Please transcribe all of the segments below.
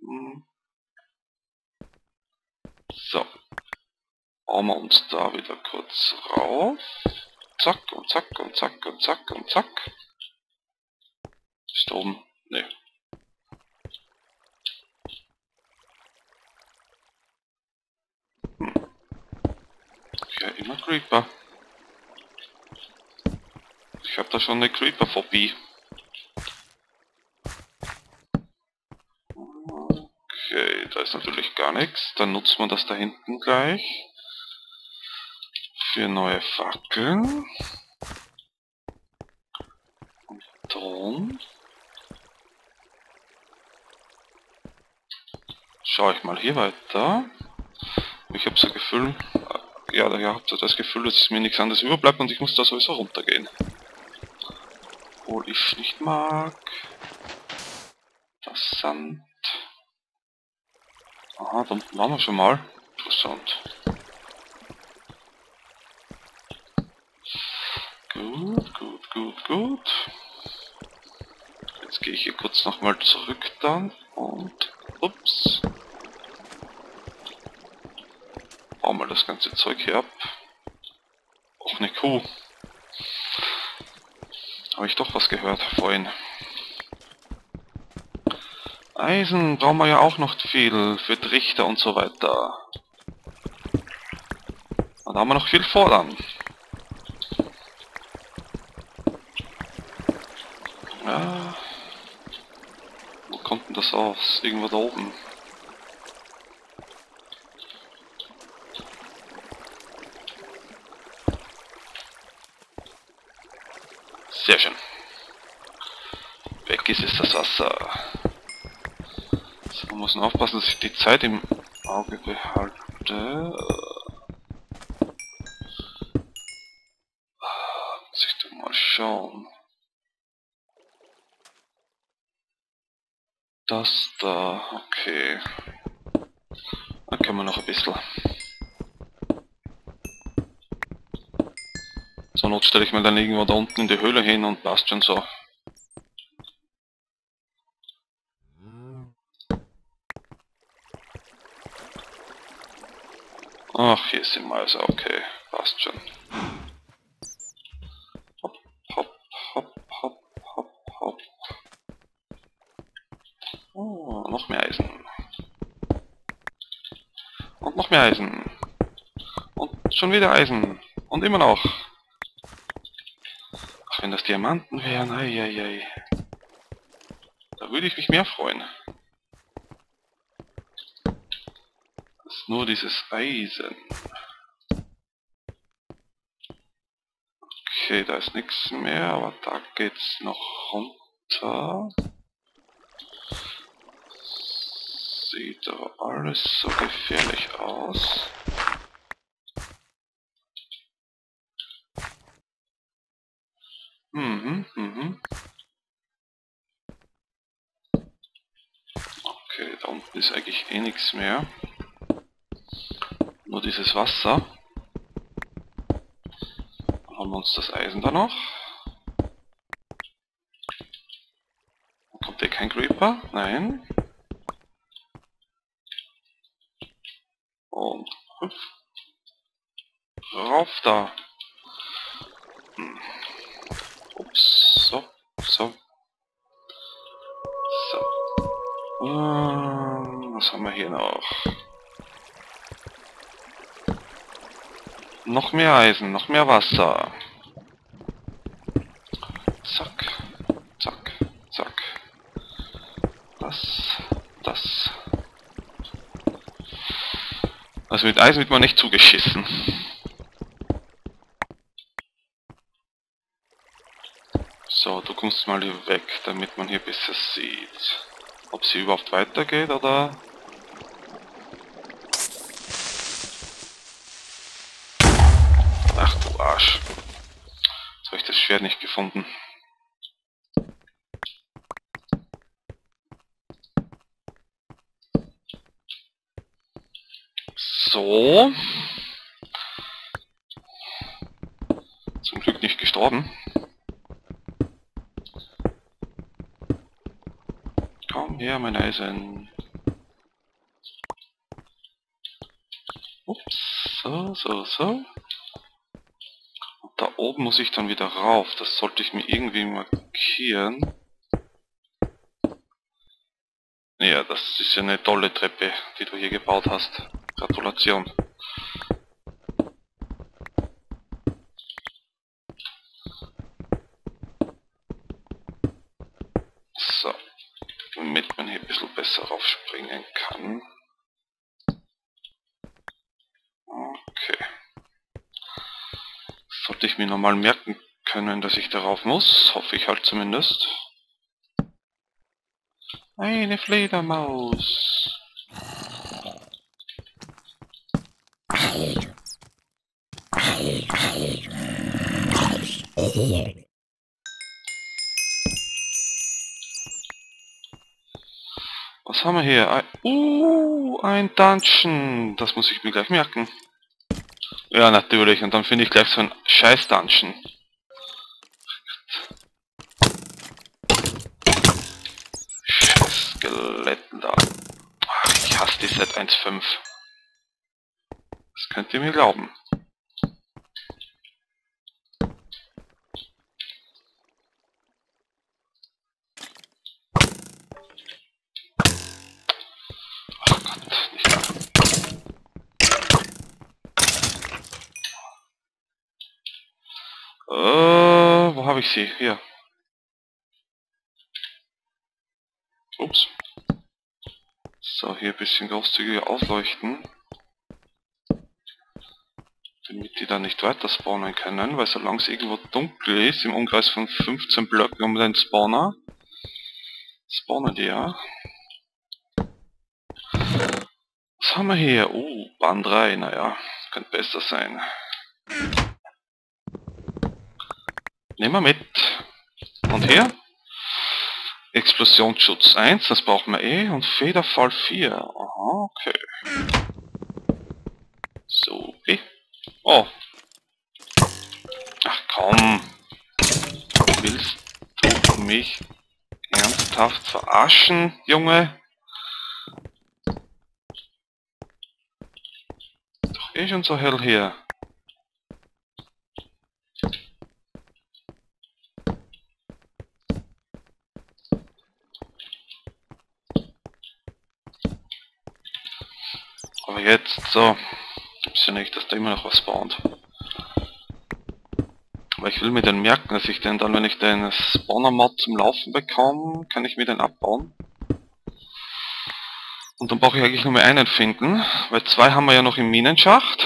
So. Hauen wir uns da wieder kurz rauf. Zack und zack und zack und zack und zack. Ist da oben? Ne. Ja, immer Creeper. Ich habe da schon eine Creeper-Phobie. Okay, da ist natürlich gar nichts. Dann nutzt man das da hinten gleich. Für neue Fackeln. Und dann schaue ich mal hier weiter. Ich habe so ein Gefühl, ja, daher habt ihr das Gefühl, dass mir nichts anderes überbleibt und ich muss da sowieso runtergehen. Obwohl ich nicht mag. Das Sand. Aha, da unten waren wir schon mal. Interessant. Gut, gut, gut, gut. Jetzt gehe ich hier kurz nochmal zurück dann und ups. Bau mal das ganze Zeug hier ab. Och, eine Kuh. Habe ich doch was gehört vorhin. Eisen brauchen wir ja auch noch viel für Trichter und so weiter. Und da haben wir noch viel vor dann. Ja. Wo kommt denn das aus? Irgendwo da oben. Sehr schön. Weg ist es, das Wasser. So, man muss aufpassen, dass ich die Zeit im Auge behalte. Muss ich da mal schauen. Das da, okay. Da können wir noch ein bisschen. Zur Not stelle ich mir dann irgendwo da unten in die Höhle hin und passt schon so. Ach, hier sind wir also, okay, passt schon. Hopp, hopp, hopp, hopp, hopp, hopp. Oh, noch mehr Eisen. Und noch mehr Eisen. Und schon wieder Eisen. Und immer noch. Ach, wenn das Diamanten wären, eieiei. Da würde ich mich mehr freuen. Das ist nur dieses Eisen. Okay, da ist nichts mehr, aber da geht's noch runter. Sieht aber alles so gefährlich aus. Okay, da unten ist eigentlich eh nichts mehr. Nur dieses Wasser. Dann haben wir uns das Eisen da noch. Kommt eh kein Creeper? Nein. Und hüpf. Rauf da. Ups. So. So. So. Was haben wir hier noch? Noch mehr Eisen, noch mehr Wasser. Zack. Zack. Zack. Das. Also mit Eisen wird man nicht zugeschissen. So, du kommst mal hier weg, damit man hier besser sieht. Ob sie überhaupt weitergeht oder... Ach du Arsch. Jetzt habe ich das Schwert nicht gefunden. So. Zum Glück nicht gestorben. Komm her, mein Eisen. Ups, so. Und da oben muss ich dann wieder rauf. Das sollte ich mir irgendwie markieren. Ja, das ist ja eine tolle Treppe, die du hier gebaut hast. Gratulation. So, damit man hier ein bisschen besser raufspringen kann. Okay. Sollte ich mir normal merken können, dass ich darauf muss. Hoffe ich halt zumindest. Eine Fledermaus. Was haben wir hier? Ein Dungeon. Das muss ich mir gleich merken. Ja, natürlich. Und dann finde ich gleich so ein Scheiß-Dungeon. Scheiß Skeletten da. Ach, ich hasse die Set 1.5. Das könnt ihr mir glauben. Ach Gott, nicht da. Wo habe ich sie? Hier. Ups. So, hier ein bisschen großzügiger ausleuchten. Damit die da nicht weiter spawnen können, weil solange es irgendwo dunkel ist, im Umkreis von 15 Blöcken um den Spawner, spawnen die ja. Was haben wir hier? Bahn 3, naja, könnte besser sein. Nehmen wir mit. Und hier? Explosionsschutz 1, das brauchen wir eh, und Federfall 4. Aha, okay. So, Oh. Ach komm. Willst du mich ernsthaft verarschen, Junge? Doch eh schon so hell hier. Aber jetzt, so. Ist ja nicht, dass da immer noch was spawnt. Aber ich will mir den merken, dass ich den dann, wenn ich den Spawner-Mod zum Laufen bekomme, kann ich mir den abbauen. Und dann brauche ich eigentlich nur mehr einen finden, weil 2 haben wir ja noch im Minenschacht.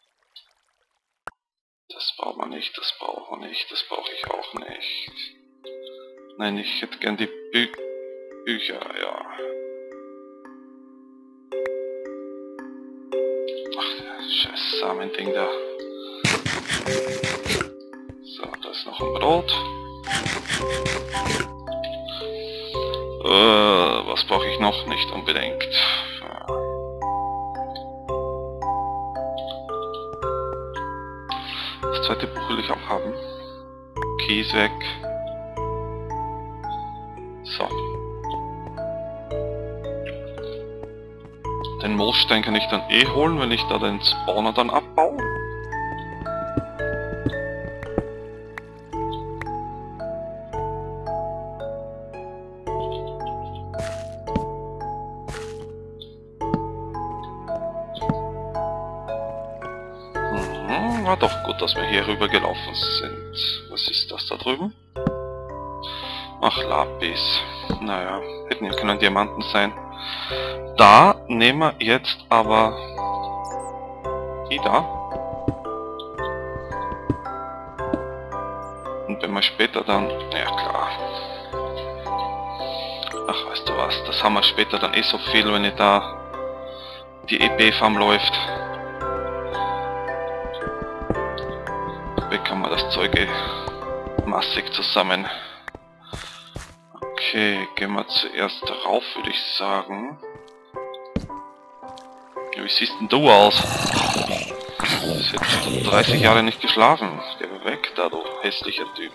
Das brauchen wir nicht, das brauchen wir nicht, das brauche ich auch nicht. Nein, ich hätte gern die Bücher, ja. Ach, scheiß Samending da. So, da ist noch ein Brot. Was brauche ich noch? Nicht unbedingt. Das zweite Buch will ich auch haben. Keys weg. So. Den Moosstein kann ich dann eh holen, wenn ich da den Spawner dann abbaue. War doch gut, dass wir hier rüber gelaufen sind. Was ist das da drüben? Ach, Lapis. Naja, hätten ja können Diamanten sein. Da nehmen wir jetzt aber die da. Und wenn wir später dann... Ja klar. Ach, weißt du was, das haben wir später dann eh so viel, wenn da die EP-Farm läuft. Bekommen wir das Zeug massig zusammen. Okay, gehen wir zuerst rauf, würde ich sagen. Ja, wie siehst denn du aus? Du hast jetzt 30 Jahre nicht geschlafen. Geh weg da, du hässlicher Typ.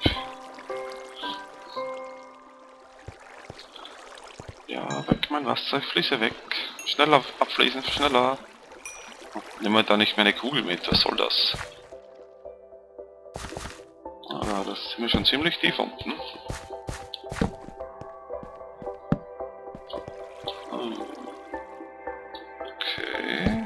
Ja, weg mein Wasser, ich fließe weg. Schneller abfließen, schneller. Nehmen wir da nicht meine Kugel mit, was soll das? Aber das sind wir schon ziemlich tief unten. Okay.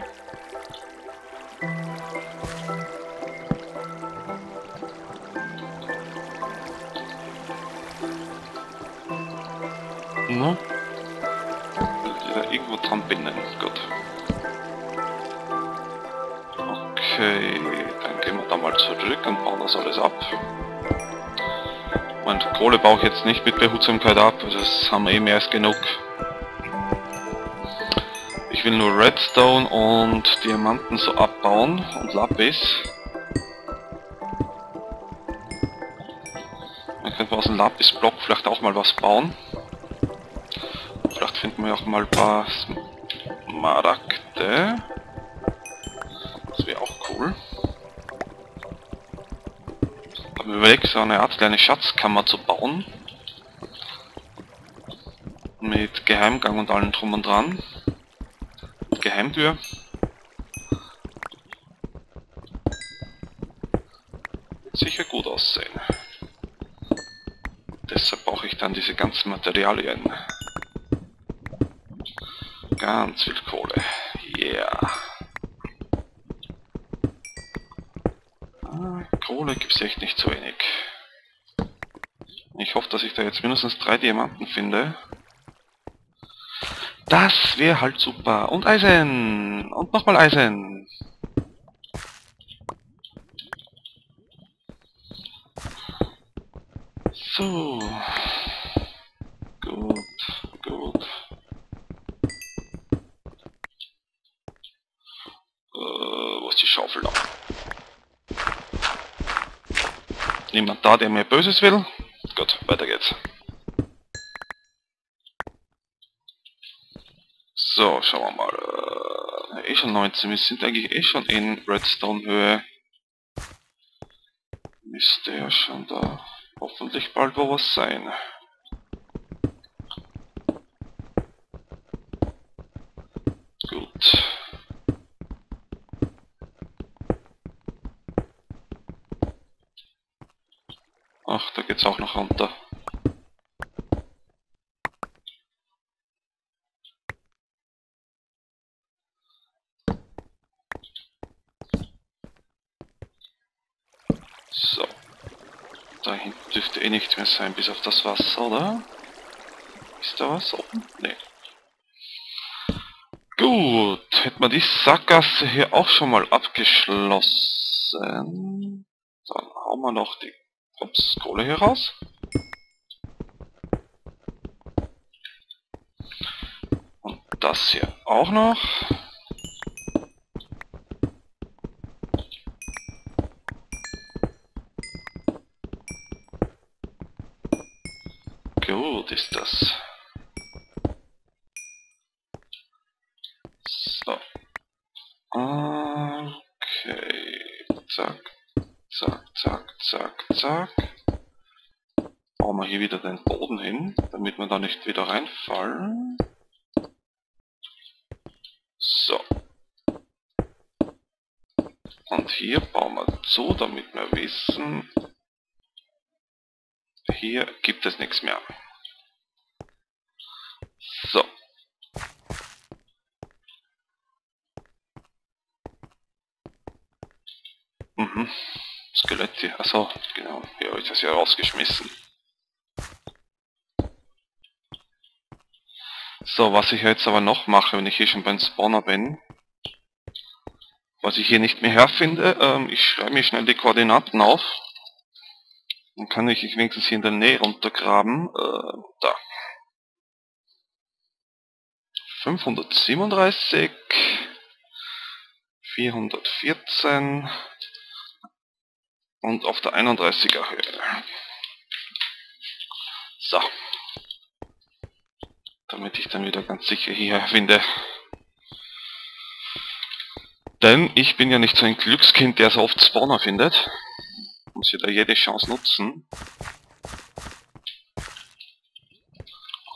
No. Ja, irgendwo dran binden. Gut. Okay, dann gehen wir da mal zurück und bauen das alles ab. Meine Kohle baue ich jetzt nicht mit Behutsamkeit ab, das haben wir eh mehr als genug. Ich will nur Redstone und Diamanten so abbauen und Lapis. Dann könnte man aus dem Lapis-Block vielleicht auch mal was bauen. Vielleicht finden wir auch mal ein paar Smaragde. Das wäre auch cool. Ich habe mir überlegt, so eine Art kleine Schatzkammer zu bauen. Mit Geheimgang und allem drum und dran. Mit Geheimtür. Wird sicher gut aussehen. Deshalb brauche ich dann diese ganzen Materialien. Ganz viel Kohle. Yeah. Kohle gibt es echt nicht so wenig. Ich hoffe, dass ich da jetzt mindestens 3 Diamanten finde. Das wäre halt super. Und Eisen. Und nochmal Eisen. So. Gut, gut. Wo ist die Schaufel da? Niemand da, der mir Böses will? Gut, weiter geht's. So, schauen wir mal. Eh schon 19, wir sind eigentlich eh schon in Redstone-Höhe. Müsste ja schon da hoffentlich bald wo was sein. Gut. Ach, da geht's auch noch runter. So. Da hinten dürfte eh nichts mehr sein, bis auf das Wasser, oder? Ist da was oben? Nee. Gut, hätten wir die Sackgasse hier auch schon mal abgeschlossen. Dann hauen wir noch die Kohle hier raus. Und das hier auch noch. Gut ist das. So. Okay. Zack. Zack, zack, zack, zack. Bauen wir hier wieder den Boden hin, damit wir da nicht wieder reinfallen. So. Und hier bauen wir zu, damit wir wissen, hier gibt es nichts mehr. So. Mhm. Skelett hier. Achso, genau. Hier habe ich das ja rausgeschmissen. So, was ich jetzt aber noch mache, wenn ich hier schon beim Spawner bin, was ich hier nicht mehr herfinde, ich schreibe mir schnell die Koordinaten auf. Dann kann ich wenigstens hier in der Nähe runtergraben. Da. 537, 414 und auf der 31er Höhe. So. Damit ich dann wieder ganz sicher hierher finde. Denn ich bin ja nicht so ein Glückskind, der so oft Spawner findet. Muss ich da jede Chance nutzen.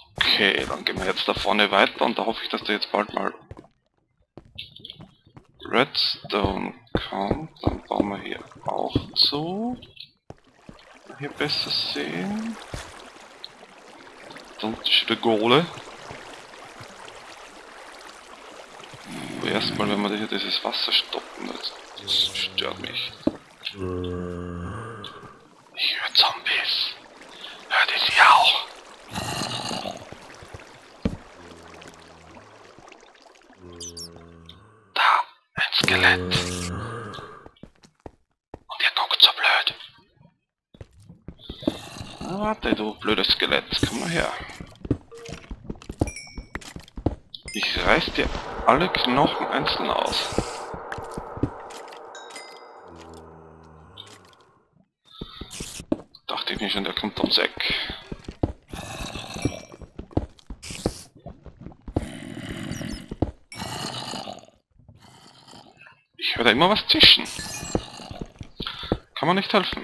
Okay, dann gehen wir jetzt da vorne weiter und da hoffe ich, dass da jetzt bald mal Redstone kommt, dann bauen wir hier auch zu. Hier besser sehen. Dann ist der Gole. Aber erstmal, wenn wir hier dieses Wasser stoppen, das stört mich. Ich höre Zombies. Hört ihr sie auch? Da, ein Skelett. Und ihr guckt so blöd. Na, warte, du blödes Skelett, komm mal her. Ich reiß dir alle Knochen einzeln aus. Dachte ich mir schon, der kommt ums Eck. Ich höre da immer was zischen. Kann man nicht helfen.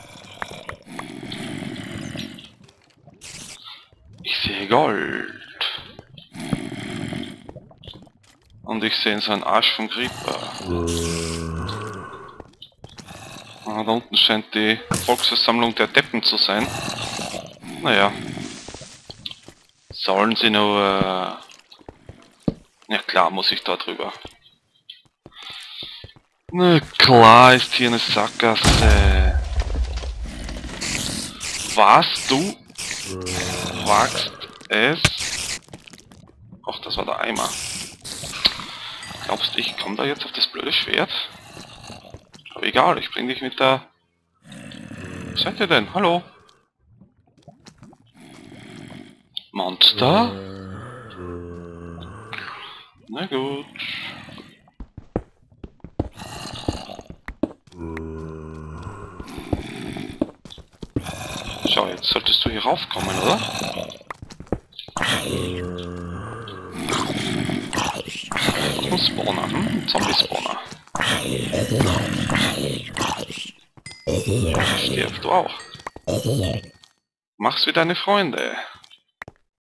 Ich sehe Gold. Und ich sehe so einen Arsch vom Creeper. Ah, da unten scheint die Volksversammlung der Deppen zu sein. Naja. Sollen sie nur... Ja klar, muss ich da drüber. Na klar ist hier eine Sackgasse. Was, du wagst es? Ach, das war der Eimer. Glaubst du, ich komme da jetzt auf das blöde Schwert? Aber egal, ich bring dich mit der... Was seid ihr denn? Hallo? Monster? Na gut. Schau, jetzt solltest du hier raufkommen, oder? Ein Spawner, ein Zombie-Spawner. Stirbst du auch? Mach's wie deine Freunde.